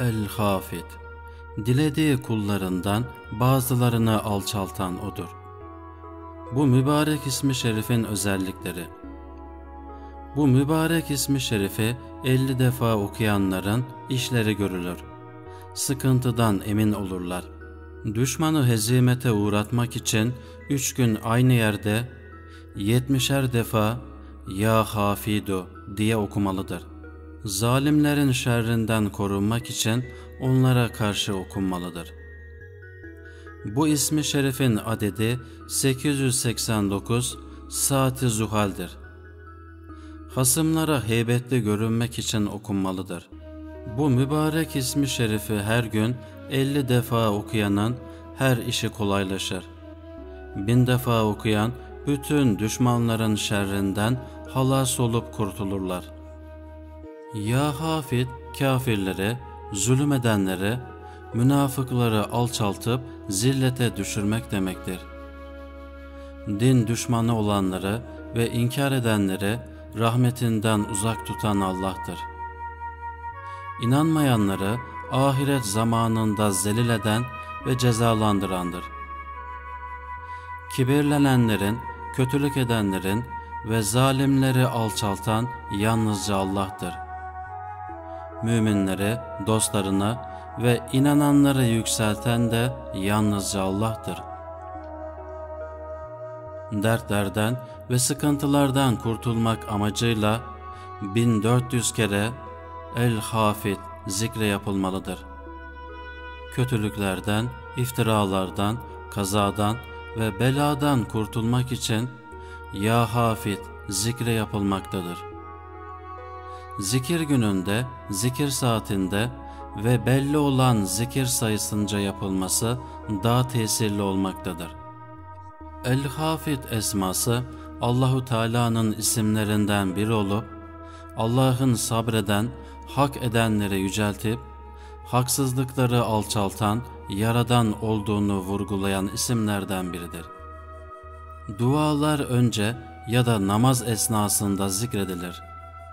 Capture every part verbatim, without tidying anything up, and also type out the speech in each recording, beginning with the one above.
El-Hafid, dilediği kullarından bazılarını alçaltan O'dur. Bu mübarek ismi şerifin özellikleri. Bu mübarek ismi şerifi elli defa okuyanların işleri görülür. Sıkıntıdan emin olurlar. Düşmanı hezimete uğratmak için üç gün aynı yerde yetmişer defa Ya Hafidu diye okumalıdır. Zalimlerin şerrinden korunmak için onlara karşı okunmalıdır. Bu ismi şerifin adedi sekiz yüz seksen dokuz Saat-i Zuhal'dir. Hasımlara heybetli görünmek için okunmalıdır. Bu mübarek ismi şerifi her gün elli defa okuyanın her işi kolaylaşır. Bin defa okuyan bütün düşmanların şerrinden halas olup kurtulurlar. Ya Hafid, kafirleri, zulüm edenleri, münafıkları alçaltıp zillete düşürmek demektir. Din düşmanı olanları ve inkar edenleri rahmetinden uzak tutan Allah'tır. İnanmayanları ahiret zamanında zelil eden ve cezalandırandır. Kibirlenenlerin, kötülük edenlerin ve zalimleri alçaltan yalnızca Allah'tır. Müminleri, dostlarını ve inananları yükselten de yalnızca Allah'tır. Dertlerden ve sıkıntılardan kurtulmak amacıyla bin dört yüz kere El-Hafid zikre yapılmalıdır. Kötülüklerden, iftiralardan, kazadan ve beladan kurtulmak için Ya Hafid zikre yapılmaktadır. Zikir gününde, zikir saatinde ve belli olan zikir sayısınca yapılması daha tesirli olmaktadır. El-Hafid esması Allahu Teala'nın isimlerinden biri olup Allah'ın sabreden, hak edenleri yüceltip haksızlıkları alçaltan, yaradan olduğunu vurgulayan isimlerden biridir. Dualar önce ya da namaz esnasında zikredilir.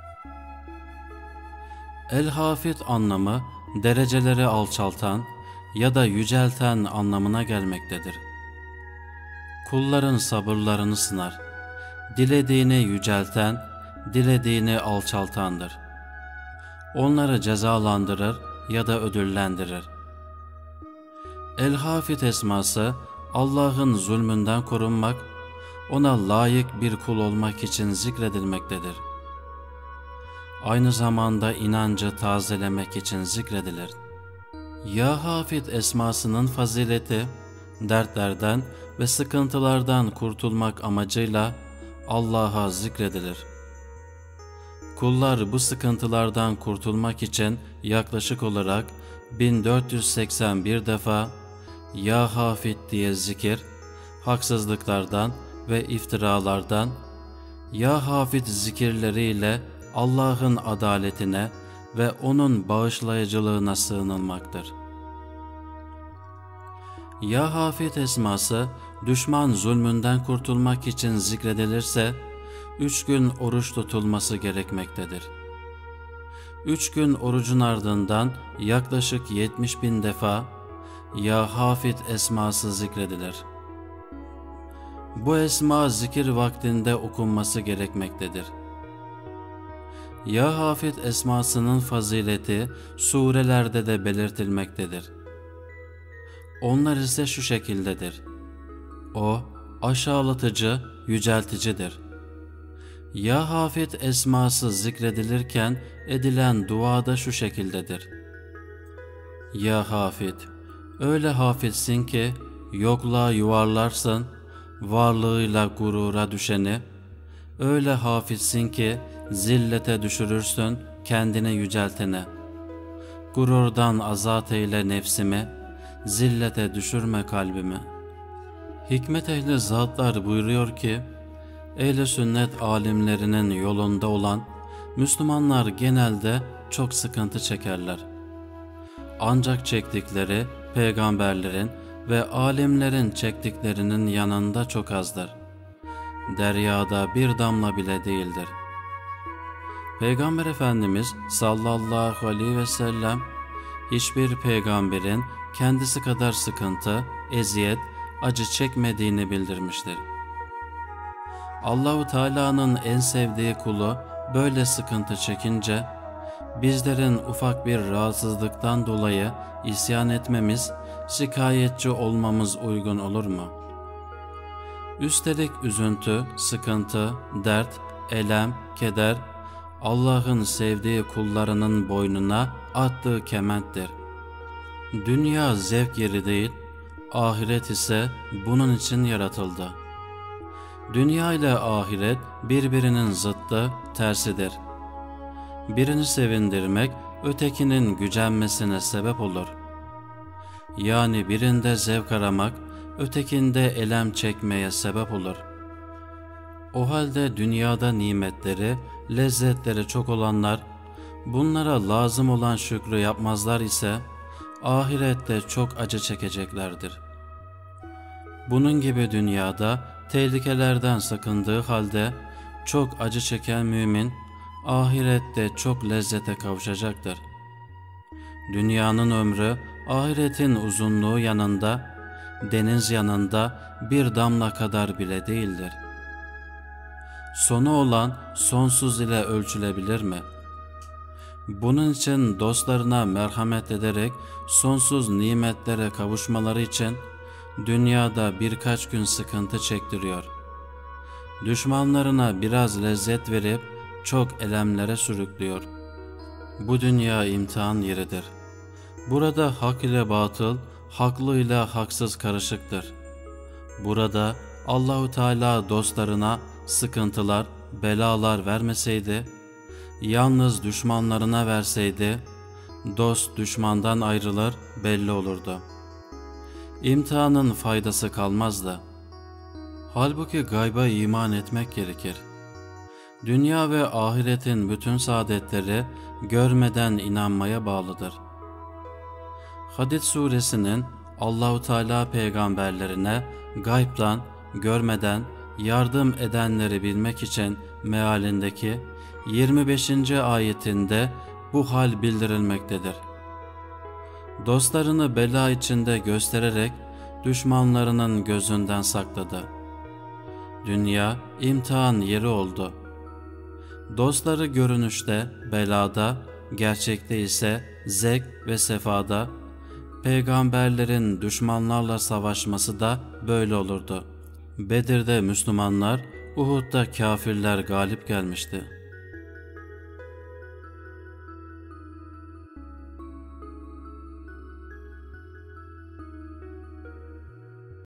El-Hafid anlamı dereceleri alçaltan ya da yücelten anlamına gelmektedir. Kulların sabırlarını sınar. Dilediğini yücelten, dilediğini alçaltandır. Onları cezalandırır ya da ödüllendirir. El-Hafid esması Allah'ın zulmünden korunmak, ona layık bir kul olmak için zikredilmektedir. Aynı zamanda inancı tazelemek için zikredilir. Ya Hafid esmasının fazileti, dertlerden ve sıkıntılardan kurtulmak amacıyla Allah'a zikredilir. Kullar bu sıkıntılardan kurtulmak için yaklaşık olarak bin dört yüz seksen bir defa Ya Hafid diye zikir, haksızlıklardan ve iftiralardan, Ya Hafid zikirleriyle Allah'ın adaletine ve O'nun bağışlayıcılığına sığınılmaktır. Ya Hafid esması düşman zulmünden kurtulmak için zikredilirse üç gün oruç tutulması gerekmektedir. Üç gün orucun ardından yaklaşık yetmiş bin defa Ya Hafid esması zikredilir. Bu esma zikir vaktinde okunması gerekmektedir. Ya Hafid esmasının fazileti surelerde de belirtilmektedir. Onlar ise şu şekildedir. O aşağılatıcı, yücelticidir. Ya Hafid esması zikredilirken edilen duada şu şekildedir. Ya Hafid, öyle hafizsin ki yokluğa yuvarlarsın, varlığıyla gurura düşeni, öyle hafizsin ki zillete düşürürsün kendini yüceltene. Gururdan azat eyle nefsimi, zillete düşürme kalbimi. Hikmet ehli zatlar buyuruyor ki, ehl-i sünnet alimlerinin yolunda olan Müslümanlar genelde çok sıkıntı çekerler. Ancak çektikleri peygamberlerin ve alimlerin çektiklerinin yanında çok azdır. Deryada bir damla bile değildir. Peygamber Efendimiz sallallahu aleyhi ve sellem hiçbir peygamberin kendisi kadar sıkıntı, eziyet, acı çekmediğini bildirmiştir. Allahu Teala'nın en sevdiği kulu böyle sıkıntı çekince, bizlerin ufak bir rahatsızlıktan dolayı isyan etmemiz, şikayetçi olmamız uygun olur mu? Üstelik üzüntü, sıkıntı, dert, elem, keder, Allah'ın sevdiği kullarının boynuna attığı kementtir. Dünya zevk yeri değil, ahiret ise bunun için yaratıldı. Dünya ile ahiret birbirinin zıttı, tersidir. Birini sevindirmek, ötekinin gücenmesine sebep olur. Yani birinde zevk aramak, ötekinde elem çekmeye sebep olur. O halde dünyada nimetleri, lezzetleri çok olanlar, bunlara lazım olan şükrü yapmazlar ise, ahirette çok acı çekeceklerdir. Bunun gibi dünyada tehlikelerden sakındığı halde çok acı çeken mümin, ahirette çok lezzete kavuşacaktır. Dünyanın ömrü, ahiretin uzunluğu yanında, deniz yanında bir damla kadar bile değildir. Sonu olan sonsuz ile ölçülebilir mi? Bunun için dostlarına merhamet ederek sonsuz nimetlere kavuşmaları için dünyada birkaç gün sıkıntı çektiriyor. Düşmanlarına biraz lezzet verip çok elemlere sürüklüyor. Bu dünya imtihan yeridir. Burada hak ile batıl, haklı ile haksız karışıktır. Burada Allahu Teala dostlarına sıkıntılar, belalar vermeseydi, yalnız düşmanlarına verseydi, dost düşmandan ayrılır, belli olurdu. İmtihanın faydası kalmazdı. Halbuki gayba iman etmek gerekir. Dünya ve ahiretin bütün saadetleri görmeden inanmaya bağlıdır. Hadid suresinin Allahu Teala peygamberlerine gaybdan, görmeden yardım edenleri bilmek için mealindeki yirmi beşinci ayetinde bu hal bildirilmektedir. Dostlarını bela içinde göstererek düşmanlarının gözünden sakladı. Dünya imtihan yeri oldu. Dostları görünüşte, belada, gerçekte ise zevk ve sefada, peygamberlerin düşmanlarla savaşması da böyle olurdu. Bedir'de Müslümanlar, Uhud'da kafirler galip gelmişti.